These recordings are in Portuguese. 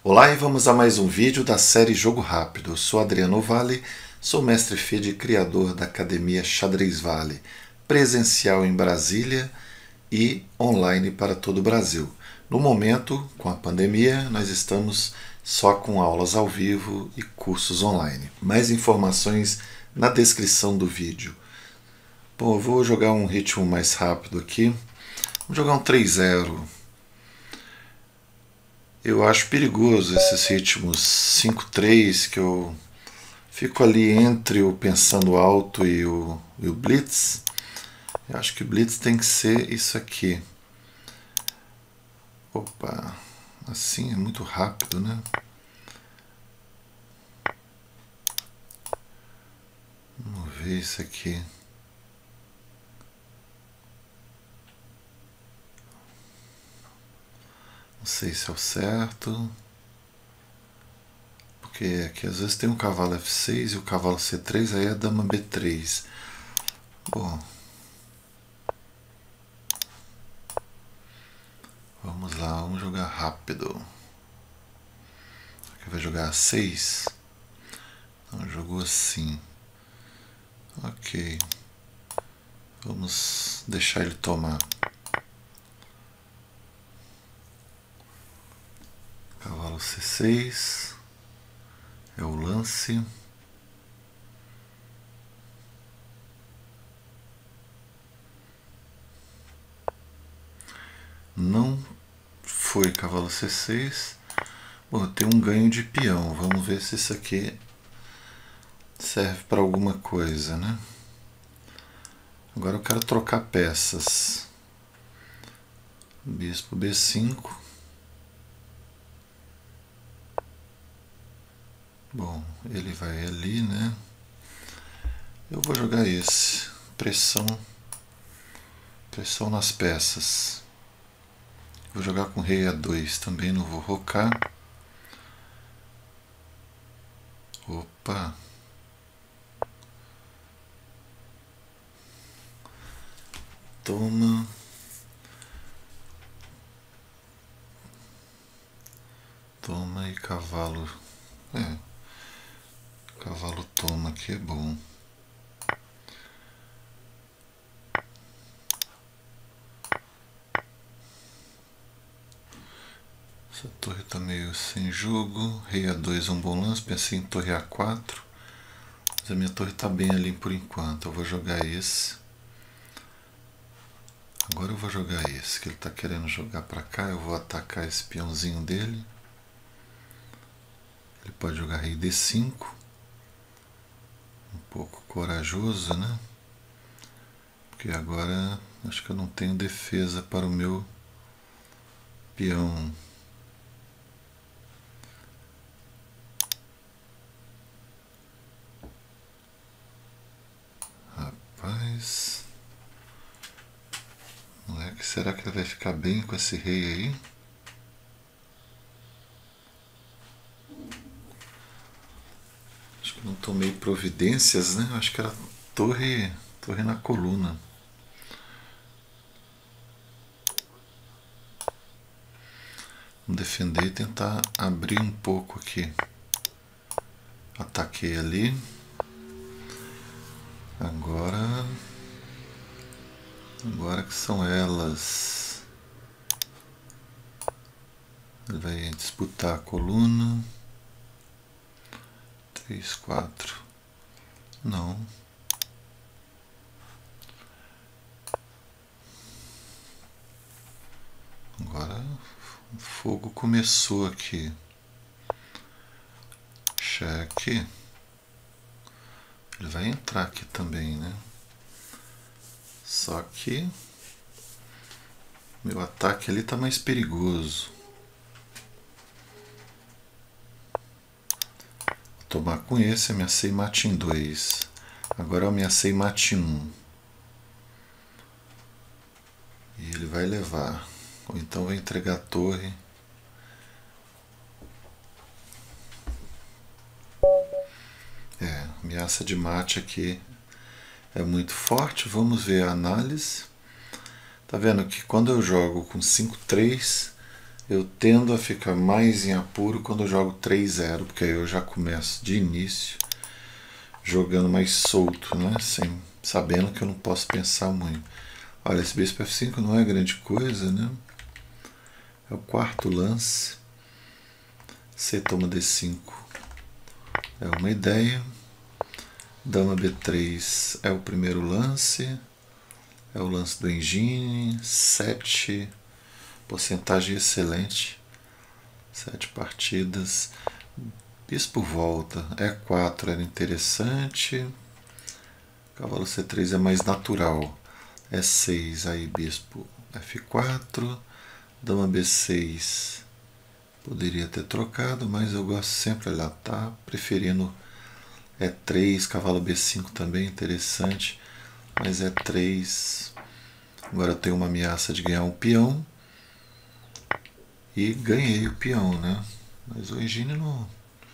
Olá e vamos a mais um vídeo da série Jogo Rápido. Eu sou Adriano Vale, sou mestre FIDE e criador da Academia Xadrez Vale, presencial em Brasília e online para todo o Brasil. No momento, com a pandemia, nós estamos só com aulas ao vivo e cursos online. Mais informações na descrição do vídeo. Bom, eu vou jogar um ritmo mais rápido aqui. Vamos jogar um 3-0. Eu acho perigoso esses ritmos 5-3, que eu fico ali entre o pensando alto e o blitz. Eu acho que o blitz tem que ser isso aqui. Opa, assim é muito rápido, né? Vamos ver isso aqui. Não sei se é o certo. Porque aqui às vezes tem um cavalo F6 e o cavalo C3, aí é a dama B3. Bom, vamos lá, vamos jogar rápido. Aqui vai jogar A6. Então jogou assim. Ok. Vamos deixar ele tomar. Cavalo C6. É o lance. Não foi cavalo C6. Bom, tem um ganho de peão. Vamos ver se isso aqui serve para alguma coisa, né? Agora eu quero trocar peças. Bispo B5. Bom, ele vai ali, né? Eu vou jogar esse. Pressão. Pressão nas peças. Vou jogar com rei A2 também, não vou rocar. Opa! Toma. Toma e cavalo. Cavalo toma aqui é bom. Essa torre tá meio sem jogo. Rei A2 é um bom lance. Pensei em torre A4. Mas a minha torre tá bem ali por enquanto. Eu vou jogar esse. Agora eu vou jogar esse, que ele tá querendo jogar pra cá. Eu vou atacar esse peãozinho dele. Ele pode jogar rei D5. Um pouco corajoso, né? Porque agora acho que eu não tenho defesa para o meu peão. Rapaz, moleque, será que ele vai ficar bem com esse rei aí? Acho que não tomei providências, né? Acho que era torre na coluna. Vamos defender e tentar abrir um pouco aqui. Ataquei ali. Agora que são elas. Ele vai disputar a coluna. 3, 4. Não. Agora o fogo começou aqui. Cheque. Ele vai entrar aqui também, né? Só que meu ataque ali tá mais perigoso. Vou tomar com esse, ameacei mate em 2. Agora eu ameacei mate 1. E ele vai levar. Ou então vai entregar a torre. Ameaça de mate aqui é muito forte. Vamos ver a análise. Tá vendo que quando eu jogo com 5-3, Eu tendo a ficar mais em apuro quando eu jogo 3-0, porque aí eu já começo de início jogando mais solto, né? Sabendo que eu não posso pensar muito. Olha, esse bispo F5 não é grande coisa, né? É o quarto lance. C toma D5 é uma ideia. Dama B3 é o primeiro lance. É o lance do engine. 7. Porcentagem excelente. 7 partidas. Bispo volta. E4 era interessante. Cavalo C3 é mais natural. E6, aí bispo F4. Dama B6. Poderia ter trocado, mas eu gosto sempre, olha lá, tá preferindo E3, cavalo B5 também, interessante, mas E3, agora eu tenho uma ameaça de ganhar um peão, e ganhei o peão, né? Mas o Engine não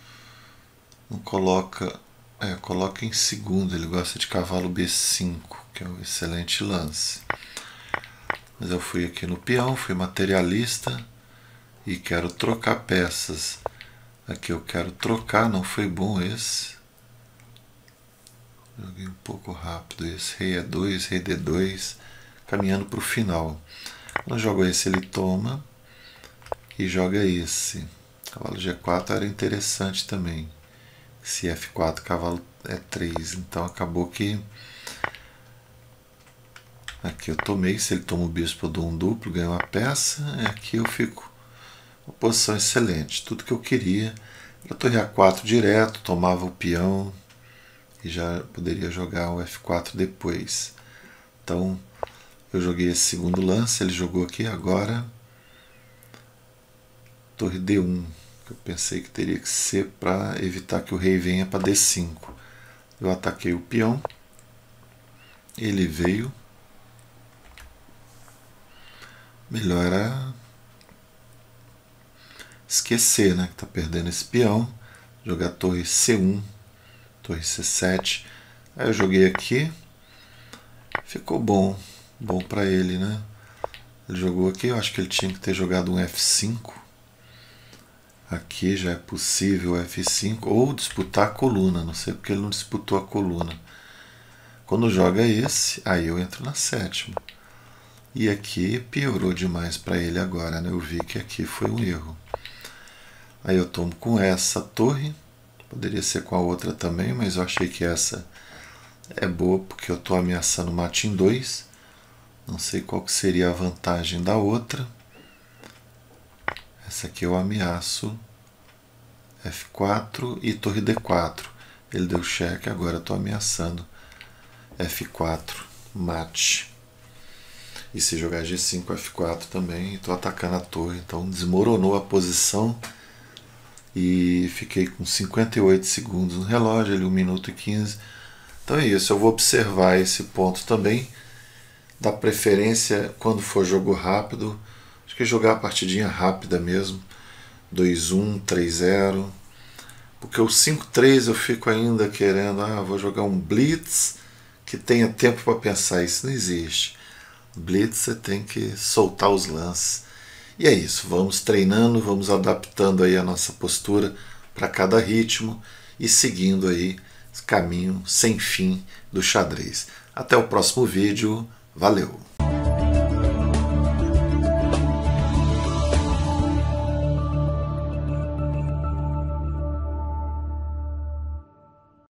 coloca, coloca em segundo, ele gosta de cavalo B5, que é um excelente lance. Mas eu fui aqui no peão, fui materialista, e quero trocar peças. Aqui eu quero trocar, não foi bom esse. Joguei um pouco rápido esse. Rei E2, rei D2, caminhando para o final. Quando eu jogo esse, ele toma e joga esse. Cavalo G4 era interessante também. Se F4, cavalo E3. Então acabou que aqui eu tomei. Se ele toma o bispo, eu dou um duplo, ganho uma peça. E aqui eu fico uma posição excelente, tudo que eu queria. A torre A4 direto, tomava o peão e já poderia jogar o F4 depois. Então eu joguei esse segundo lance, ele jogou aqui agora torre D1, que eu pensei que teria que ser para evitar que o rei venha para D5. Eu ataquei o peão, ele veio. Melhor era esquecer, né, que está perdendo esse peão, jogar torre C1, torre C7. Aí eu joguei aqui, ficou bom para ele, né? Ele jogou aqui, eu acho que ele tinha que ter jogado um F5. Aqui já é possível F5 ou disputar a coluna, não sei porque ele não disputou a coluna. Quando joga esse, aí eu entro na sétima. E aqui piorou demais para ele agora, né? Eu vi que aqui foi um erro. Aí eu tomo com essa torre, poderia ser com a outra também, mas eu achei que essa é boa porque eu estou ameaçando mate em 2. Não sei qual que seria a vantagem da outra. Essa aqui eu ameaço F4 e torre D4. Ele deu cheque, agora eu estou ameaçando F4, mate. E se jogar G5, F4 também, estou atacando a torre. Então desmoronou a posição e fiquei com 58 segundos no relógio, ali 1 minuto e 15. Então é isso, eu vou observar esse ponto também, dar preferência quando for jogo rápido. Acho que jogar a partidinha rápida mesmo, 2-1, 3-0, porque o 5-3 eu fico ainda querendo, vou jogar um blitz que tenha tempo para pensar. Isso não existe. Blitz você tem que soltar os lances. E é isso, vamos treinando, vamos adaptando aí a nossa postura para cada ritmo e seguindo aí esse caminho sem fim do xadrez. Até o próximo vídeo, valeu!